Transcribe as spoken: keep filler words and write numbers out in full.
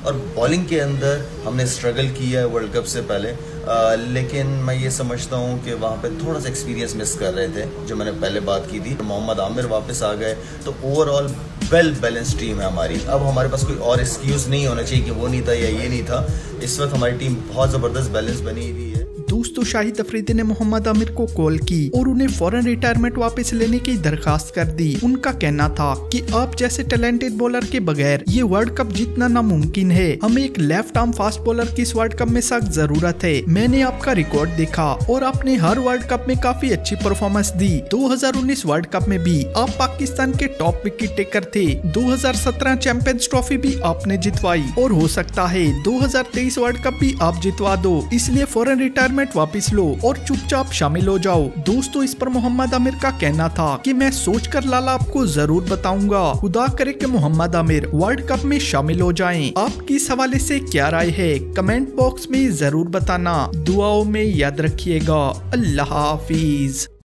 और बॉलिंग के अंदर हमने स्ट्रगल किया है वर्ल्ड कप से पहले, आ, लेकिन मैं ये समझता हूँ कि वहाँ पे थोड़ा सा एक्सपीरियंस मिस कर रहे थे, जो मैंने पहले बात की थी। मोहम्मद आमिर वापस आ गए तो ओवरऑल वेल बैलेंस टीम है हमारी। अब हमारे पास कोई और एक्सक्यूज़ नहीं होना चाहिए कि वो नहीं था या ये नहीं था। इस वक्त हमारी टीम बहुत ज़बरदस्त बैलेंस बनी हुई है। दोस्तों, शाहिद अफरीदी ने मोहम्मद आमिर को कॉल की और उन्हें फौरन रिटायरमेंट वापस लेने की दरखास्त कर दी। उनका कहना था कि आप जैसे टैलेंटेड बॉलर के बगैर ये वर्ल्ड कप जीतना नामुमकिन है। हमें एक लेफ्ट आर्म फास्ट बॉलर की इस वर्ल्ड कप में सख्त जरूरत है। मैंने आपका रिकॉर्ड देखा और आपने हर वर्ल्ड कप में काफी अच्छी परफॉर्मेंस दी। दो हज़ार उन्नीस वर्ल्ड कप में भी आप पाकिस्तान के टॉप विकेट टेकर थे। दो हज़ार सत्रह चैंपियंस ट्रॉफी भी आपने जितवाई और हो सकता है दो हज़ार तेईस वर्ल्ड कप भी आप जितवा दो। इसलिए फौरन रिटायरमेंट वापस लो और चुपचाप शामिल हो जाओ। दोस्तों, इस पर मोहम्मद आमिर का कहना था कि मैं सोचकर लाला आपको जरूर बताऊंगा। खुदा करे कि मोहम्मद आमिर वर्ल्ड कप में शामिल हो जाएं। आपकी इस हवाले से क्या राय है, कमेंट बॉक्स में जरूर बताना। दुआओं में याद रखिएगा। अल्लाह हाफिज।